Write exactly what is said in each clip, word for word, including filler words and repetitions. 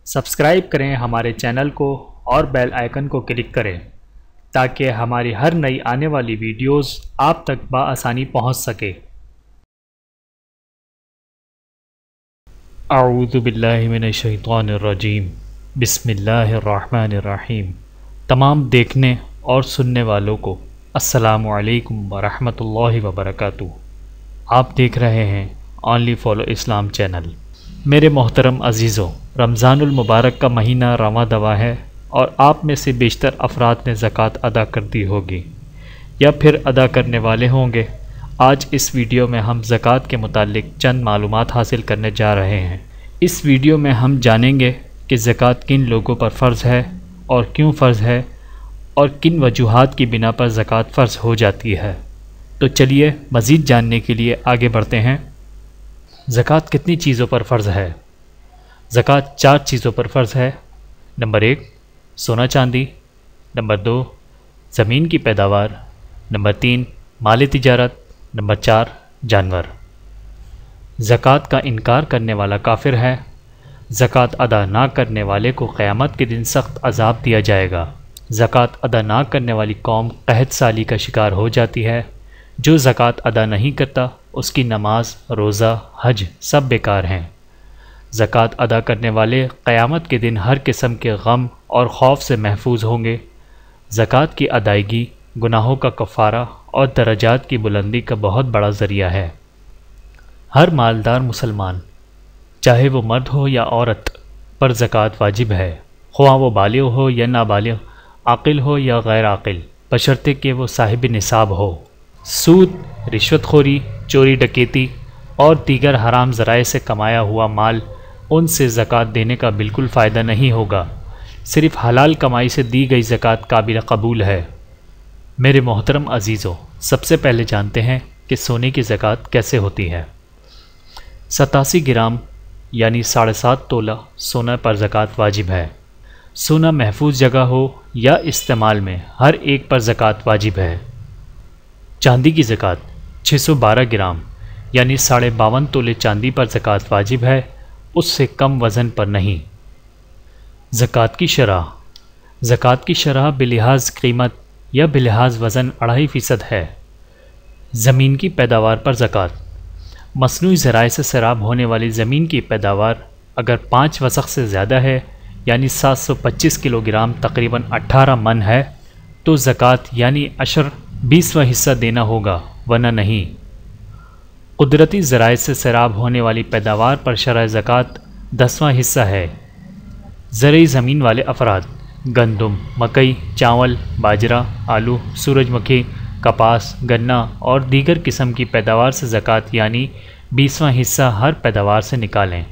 Subscribe کریں ہمارے channel کو اور بیل آئیکن کو کلک کریں تاکہ ہماری ہر نئی آنے والی ویڈیوز آپ تک بآسانی پہنچ سکے۔ اعوذ باللہ من الشیطان الرجیم، بسم اللہ الرحمن الرحیم۔ تمام دیکھنے اور سننے والوں کو السلام علیکم ورحمۃ اللہ وبرکاتہ۔ آپ دیکھ رہے ہیں اونلی فالو اسلام چینل۔ میرے محترم عزیزوں، رمضان المبارک کا مہینہ رواں دواں ہے اور آپ میں سے بیشتر افراد نے زکوٰۃ ادا کر دی ہوگی یا پھر ادا کرنے والے ہوں گے۔ آج اس ویڈیو میں ہم زکوٰۃ کے متعلق چند معلومات حاصل کرنے جا رہے ہیں۔ اس ویڈیو میں ہم جانیں گے کہ زکوٰۃ کن لوگوں پر فرض ہے اور کیوں فرض ہے اور کن وجوہات کی بنا پر زکوٰۃ فرض ہو جاتی ہے۔ تو چلیے مزید جاننے کے لیے آگے بڑھتے ہیں۔ زکوٰۃ کتنی چیزوں پر فرض ہے؟ زکوٰۃ چار چیزوں پر فرض ہے۔ نمبر ایک، سونا چاندی۔ نمبر دو، زمین کی پیداوار۔ نمبر تین، مال تجارت۔ نمبر چار، جانور۔ زکوٰۃ کا انکار کرنے والا کافر ہے۔ زکوٰۃ ادا نہ کرنے والے کو قیامت کے دن سخت عذاب دیا جائے گا۔ زکوٰۃ ادا نہ کرنے والی قوم قحط سالی کا شکار ہو جاتی ہے۔ جو زکوٰۃ ادا نہیں کرتا اس کی نماز، روزہ، حج سب بیکار ہیں۔ زکوٰۃ ادا کرنے والے قیامت کے دن ہر قسم کے غم اور خوف سے محفوظ ہوں گے۔ زکوٰۃ کی ادائیگی گناہوں کا کفارہ اور درجات کی بلندی کا بہت بڑا ذریعہ ہے۔ ہر مالدار مسلمان، چاہے وہ مرد ہو یا عورت، پر زکوٰۃ واجب ہے، خواہ وہ بالغ ہو یا نابالغ، عاقل ہو یا غیر عاقل، بشرطے کہ وہ صاحب نصاب ہو۔ سود، رشوت خوری، چوری ڈکیتی اور دیگر حرام ذرائع سے کمایا ہوا مال، ان سے زکوٰۃ دینے کا بالکل فائدہ نہیں ہوگا۔ صرف حلال کمائی سے دی گئی زکوٰۃ قابل قبول ہے۔ میرے محترم عزیزوں، سب سے پہلے جانتے ہیں کہ سونے کی زکوٰۃ کیسے ہوتی ہے۔ ستاسی گرام یعنی ساڑھے سات تولہ سونا پر زکوٰۃ واجب ہے۔ سونا محفوظ جگہ ہو یا استعمال میں، ہر ایک پر زکوٰۃ واجب ہے۔ چاندی کی زکوٰۃ چھ سو بارہ گرام یعنی ساڑھے باون تولے چاندی پر زکوٰۃ واجب ہے، اس سے کم وزن پر نہیں۔ زکوٰۃ کی شرح، زکوٰۃ کی شرح بلحاظ قیمت یا بلحاظ وزن اڑھائی فیصد ہے۔ زمین کی پیداوار پر زکوٰۃ، مصنوعی ذرائع سے سیراب ہونے والی زمین کی پیداوار اگر پانچ وسق سے زیادہ ہے یعنی سات سو پچیس کلو گرام تقریباً اٹھارہ من ہے تو زکوٰۃ یعنی عشر بیسواں حصہ دینا ہوگا، ورنہ نہیں۔ قدرتی ذرائع سے سیراب ہونے والی پیداوار پر شرح زکوٰۃ دسواں حصہ ہے۔ زرعی زمین والے افراد گندم، مکئی، چاول، باجرہ، آلو، سورج مکھی، کپاس، گنا اور دیگر قسم کی پیداوار سے زکوٰۃ یعنی بیسواں حصہ ہر پیداوار سے نکالیں۔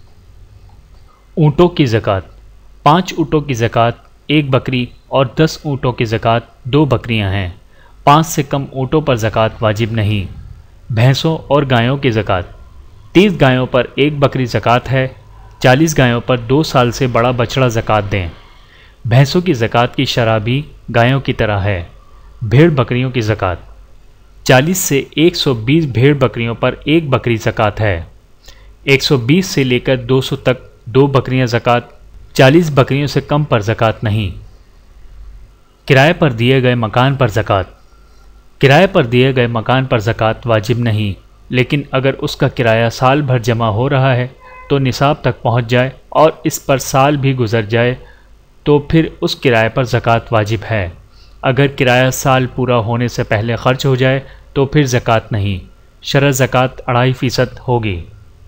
اونٹوں کی زکوٰۃ، پانچ اونٹوں کی زکوٰۃ ایک بکری اور دس اونٹوں کی زکوٰۃ دو بکریاں ہیں۔ پانچ سے کم اونٹوں پر زکوٰۃ واجب نہیں۔ بھینسوں اور گایوں کی زکوٰۃ، تیس گایوں پر ایک بکری زکوٰۃ ہے، چالیس گایوں پر دو سال سے بڑا بچڑا زکوٰۃ دیں۔ بھینسوں کی زکوٰۃ کی شرح بھی گایوں کی طرح ہے۔ بھیڑ بکریوں کی زکوٰۃ، چالیس سے ایک سو بیس بھیڑ بکریوں پر ایک بکری زکوٰۃ ہے۔ ایک سو بیس سے لے کر دو سو تک دو بکریاں زکوٰۃ، چالیس بکریوں سے کم پر زکوٰۃ نہیں۔ کرائے پر دیے گئے مکان پر زکوٰۃ، کرائے پر دیے گئے مکان پر زکوٰۃ واجب نہیں، لیکن اگر اس کا کرایہ سال بھر جمع ہو رہا ہے تو نصاب تک پہنچ جائے اور اس پر سال بھی گزر جائے تو پھر اس کرائے پر زکوٰۃ واجب ہے۔ اگر کرایہ سال پورا ہونے سے پہلے خرچ ہو جائے تو پھر زکوٰۃ نہیں۔ شرح زکوٰۃ اڑھائی فیصد ہوگی۔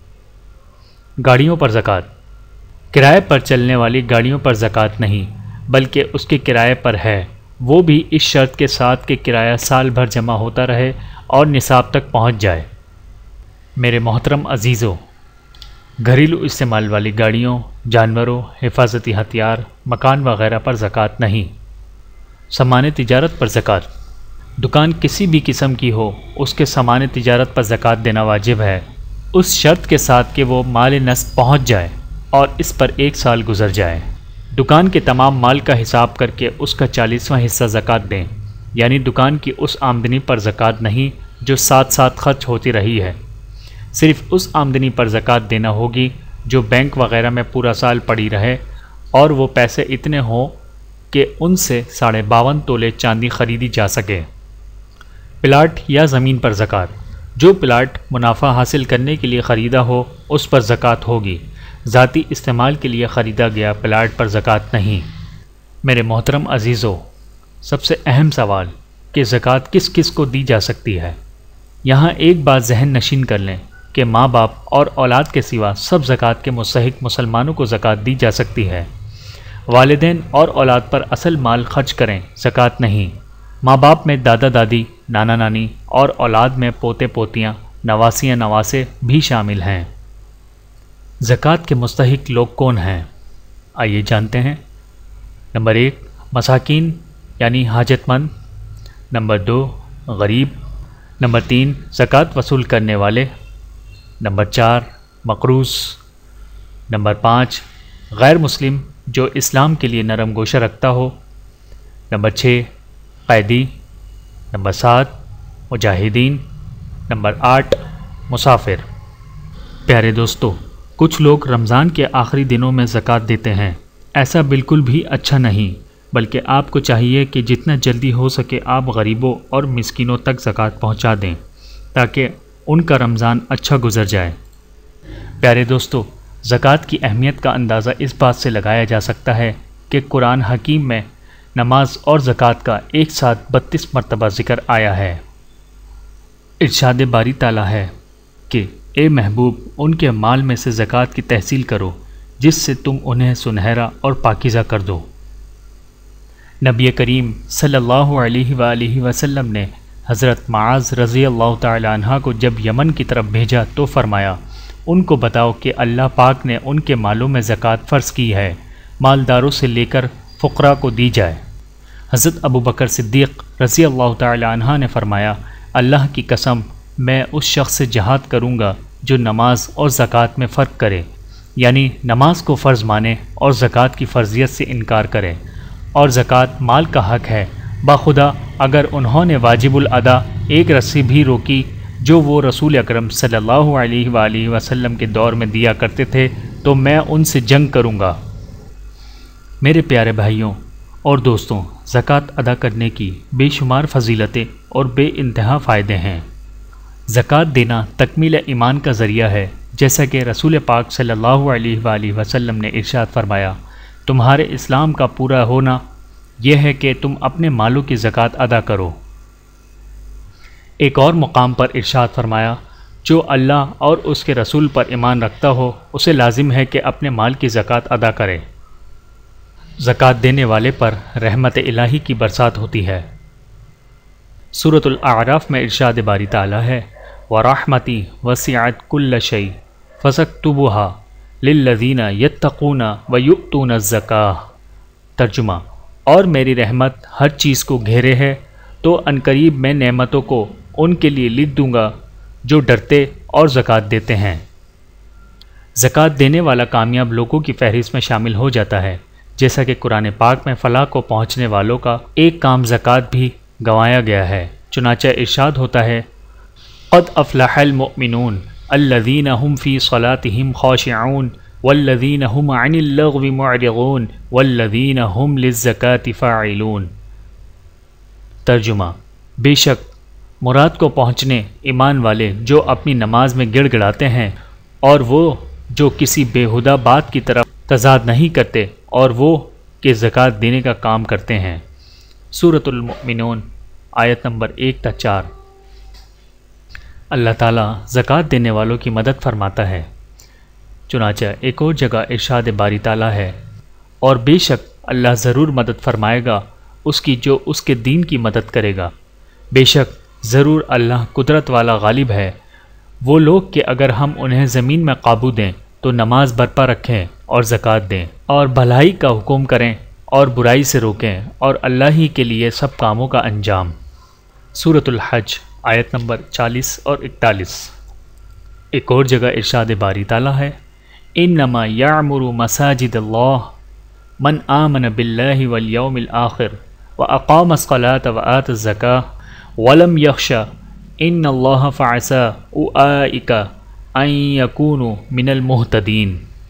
گاڑیوں پر زکوٰۃ، کرائے پر چلنے والی گاڑیوں پر زکوٰۃ نہیں بلکہ اس کے کرائے پر ہے، وہ بھی اس شرط کے ساتھ کہ کرایہ سال بھر جمع ہوتا رہے اور نصاب تک پہنچ جائے۔ میرے محترم عزیزوں، گھریلو استعمال والی گاڑیوں، جانوروں، حفاظتی ہتھیار، مکان وغیرہ پر زکوٰۃ نہیں۔ سامان تجارت پر زکوٰۃ، دکان کسی بھی قسم کی ہو اس کے سامان تجارت پر زکوٰۃ دینا واجب ہے، اس شرط کے ساتھ کہ وہ مال نصب پہنچ جائے اور اس پر ایک سال گزر جائے۔ دکان کے تمام مال کا حساب کر کے اس کا چالیسواں حصہ زکوٰۃ دیں، یعنی دکان کی اس آمدنی پر زکوٰۃ نہیں جو ساتھ ساتھ خرچ ہوتی رہی ہے، صرف اس آمدنی پر زکوٰۃ دینا ہوگی جو بینک وغیرہ میں پورا سال پڑی رہے اور وہ پیسے اتنے ہوں کہ ان سے ساڑھے باون تولے چاندی خریدی جا سکے۔ پلاٹ یا زمین پر زکوٰۃ۔ جو پلاٹ منافع حاصل کرنے کے لیے خریدا ہو اس پر زکوٰۃ ہوگی، ذاتی استعمال کے لیے خریدا گیا پلاٹ پر زکوٰۃ نہیں۔ میرے محترم عزیزو، سب سے اہم سوال کہ زکوٰۃ کس کس کو دی جا سکتی ہے؟ یہاں ایک بات ذہن نشین کر لیں کہ ماں باپ اور اولاد کے سوا سب زکوٰۃ کے مستحق مسلمانوں کو زکوٰۃ دی جا سکتی ہے۔ والدین اور اولاد پر اصل مال خرچ کریں، زکوٰۃ نہیں۔ ماں باپ میں دادا دادی، نانا نانی اور اولاد میں پوتے پوتیاں، نواسیاں نواسے بھی شامل ہیں۔ زکوٰۃ کے مستحق لوگ کون ہیں؟ آئیے جانتے ہیں۔ نمبر ایک، مساکین یعنی حاجت مند۔ نمبر دو، غریب۔ نمبر تین، زکوٰۃ وصول کرنے والے۔ نمبر چار، مقروض۔ نمبر پانچ، غیر مسلم جو اسلام کے لیے نرم گوشہ رکھتا ہو۔ نمبر چھ، قیدی۔ نمبر سات، مجاہدین۔ نمبر آٹھ، مسافر۔ پیارے دوستو، کچھ لوگ رمضان کے آخری دنوں میں زکوٰۃ دیتے ہیں۔ ایسا بالکل بھی اچھا نہیں، بلکہ آپ کو چاہیے کہ جتنا جلدی ہو سکے آپ غریبوں اور مسکینوں تک زکوٰۃ پہنچا دیں تاکہ ان کا رمضان اچھا گزر جائے۔ پیارے دوستو، زکوٰۃ کی اہمیت کا اندازہ اس بات سے لگایا جا سکتا ہے کہ قرآن حکیم میں نماز اور زکوٰۃ کا ایک ساتھ بتیس مرتبہ ذکر آیا ہے۔ ارشاد باری تعالیٰ ہے کہ اے محبوب، ان کے مال میں سے زکوٰۃ کی تحصیل کرو جس سے تم انہیں سنہرا اور پاکیزہ کر دو۔ نبی کریم صلی اللہ علیہ وآلہ وسلم نے حضرت معاذ رضی اللہ تعالی عنہ کو جب یمن کی طرف بھیجا تو فرمایا، ان کو بتاؤ کہ اللہ پاک نے ان کے مالوں میں زکوٰۃ فرض کی ہے، مالداروں سے لے کر فقراء کو دی جائے۔ حضرت ابو بکر صدیق رضی اللہ تعالی عنہ نے فرمایا، اللہ کی قسم میں اس شخص سے جہاد کروں گا جو نماز اور زکوٰۃ میں فرق کرے، یعنی نماز کو فرض مانے اور زکوٰۃ کی فرضیت سے انکار کرے، اور زکوٰۃ مال کا حق ہے۔ بخدا اگر انہوں نے واجب الادا ایک رسی بھی روکی جو وہ رسول اکرم صلی اللہ علیہ وآلہ وسلم کے دور میں دیا کرتے تھے تو میں ان سے جنگ کروں گا۔ میرے پیارے بھائیوں اور دوستوں، زکوٰۃ ادا کرنے کی بے شمار فضیلتیں اور بے انتہا فائدے ہیں۔ زکوٰۃ دینا تکمیل ایمان کا ذریعہ ہے، جیسا کہ رسول پاک صلی اللہ علیہ وآلہ وسلم نے ارشاد فرمایا، تمہارے اسلام کا پورا ہونا یہ ہے کہ تم اپنے مالوں کی زکوٰۃ ادا کرو۔ ایک اور مقام پر ارشاد فرمایا، جو اللہ اور اس کے رسول پر ایمان رکھتا ہو اسے لازم ہے کہ اپنے مال کی زکوٰۃ ادا کرے۔ زکوٰۃ دینے والے پر رحمت الہی کی برسات ہوتی ہے۔ سورۃ الاعراف میں ارشاد باری تعالیٰ ہے، وَرَحْمَتِي وَسِعَتْ كُلَّ شَيْءٍ فَسَكْتُبُهَا لِلَّذِينَ يَتَّقُونَ وَيُؤْتُونَ الزَّكَاةَ۔ ترجمہ، اور میری رحمت ہر چیز کو گھیرے ہے تو عنقریب میں نعمتوں کو ان کے لیے لکھ دوں گا جو ڈرتے اور زکوٰۃ دیتے ہیں۔ زکوٰۃ دینے والا کامیاب لوگوں کی فہرست میں شامل ہو جاتا ہے، جیسا کہ قرآن پاک میں فلاح کو پہنچنے والوں کا ایک کام زکوٰۃ بھی گنوایا گیا ہے۔ چنانچہ ارشاد ہوتا ہے، قد افلح المؤمنون الذین هم فی صلاتهم خاشعون والذین هم عن اللغو معرضون والذین هم للزکاة فاعلون۔ ترجمہ، بے شک مراد کو پہنچنے ایمان والے جو اپنی نماز میں گڑ گڑاتے ہیں، اور وہ جو کسی بیہودہ بات کی طرف تضاد نہیں کرتے، اور وہ کہ زکوٰۃ دینے کا کام کرتے ہیں۔ سورۃ المؤمنون آیت نمبر ایک تا چار۔ اللہ تعالیٰ زکوٰۃ دینے والوں کی مدد فرماتا ہے۔ چنانچہ ایک اور جگہ ارشاد باری تعالیٰ ہے، اور بے شک اللہ ضرور مدد فرمائے گا اس کی جو اس کے دین کی مدد کرے گا، بے شک ضرور اللہ قدرت والا غالب ہے۔ وہ لوگ کہ اگر ہم انہیں زمین میں قابو دیں تو نماز برپا رکھیں اور زکوٰۃ دیں، اور بھلائی کا حکم کریں اور برائی سے روکیں، اور اللہ ہی کے لیے سب کاموں کا انجام۔ سورۃ الحج آیت نمبر چالیس اور اکتالیس۔ ایک اور جگہ ارشاد باری تعالیٰ ہے، انما یعمر مساجد اللہ من آمن باللہ والیوم الآخر واقام الصلاة وآت الزکاة ولم یخش ان اللہ فعسى اولئک ان یکونوا من المہتدین۔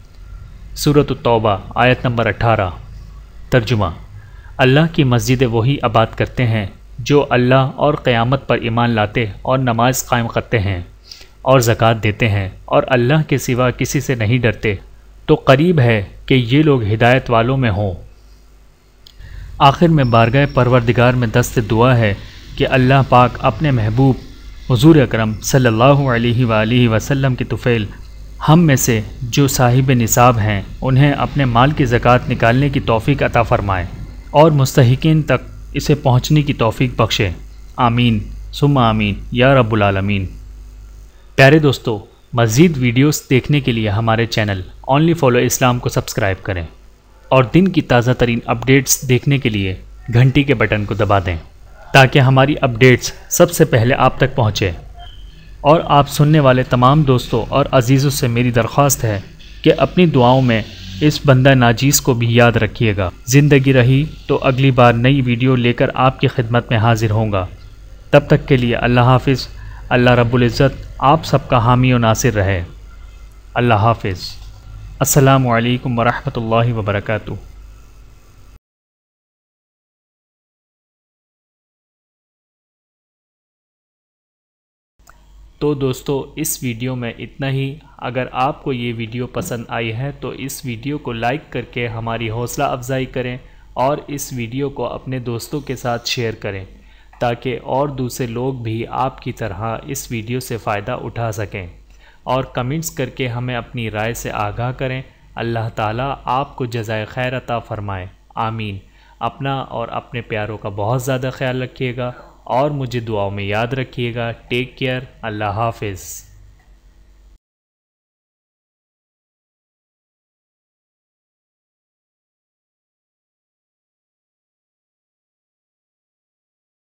सूरत तौबा आयत नंबर अठारह। तर्जुमा: अल्लाह की मस्जिद वही आबाद करते हैं जो अल्लाह और क़यामत पर ईमान लाते और नमाज कायम करते हैं और ज़कात देते हैं और अल्लाह के सिवा किसी से नहीं डरते, तो करीब है कि ये लोग हिदायत वालों में हों। आखिर में बारगाह परवरदिगार में दस्त दुआ है कि अल्लाह पाक अपने महबूब हुज़ूर अकरम सल्लल्लाहु अलैहि वालिहि वसल्लम के तुफ़ैल हम में से जो साहिब निसाब हैं उन्हें अपने माल की ज़कात निकालने की तौफ़ीक अता फ़रमाए और मुस्तहिकीन तक इसे पहुँचने की तौफ़ीक बख्शे। आमीन सुम्मा आमीन या रब्बुल आलमीन। प्यारे दोस्तों, मज़ीद वीडियोस देखने के लिए हमारे चैनल ओनली फॉलो इस्लाम को सब्सक्राइब करें और दिन की ताज़ा तरीन अपडेट्स देखने के लिए घंटी के बटन को दबा दें ताकि हमारी अपडेट्स सबसे पहले आप तक पहुँचे। और आप सुनने वाले तमाम दोस्तों और अजीज़ों से मेरी दरख्वास्त है कि अपनी दुआओं में इस बंदा नाजीज़ को भी याद रखिएगा। ज़िंदगी रही तो अगली बार नई वीडियो लेकर आपकी खिदमत में हाजिर होऊंगा। तब तक के लिए अल्लाह हाफिज़। अल्लाह रब्बुल इज़्ज़त आप सबका हामी और नासिर रहे। अल्लाह हाफिज़। अस्सलामु अलैकुम वरहमतुल्लाहि वबरकातुहू। तो दोस्तों, इस वीडियो में इतना ही। अगर आपको ये वीडियो पसंद आई है तो इस वीडियो को लाइक करके हमारी हौसला अफजाई करें और इस वीडियो को अपने दोस्तों के साथ शेयर करें ताकि और दूसरे लोग भी आपकी तरह इस वीडियो से फ़ायदा उठा सकें। और कमेंट्स करके हमें अपनी राय से आगाह करें। अल्लाह ताला आपको जज़ाए खैर अता फ़रमाए। आमीन। अपना और अपने प्यारों का बहुत ज़्यादा ख्याल रखिएगा और मुझे दुआओं में याद रखिएगा। Take care. अल्लाह हाफिज़।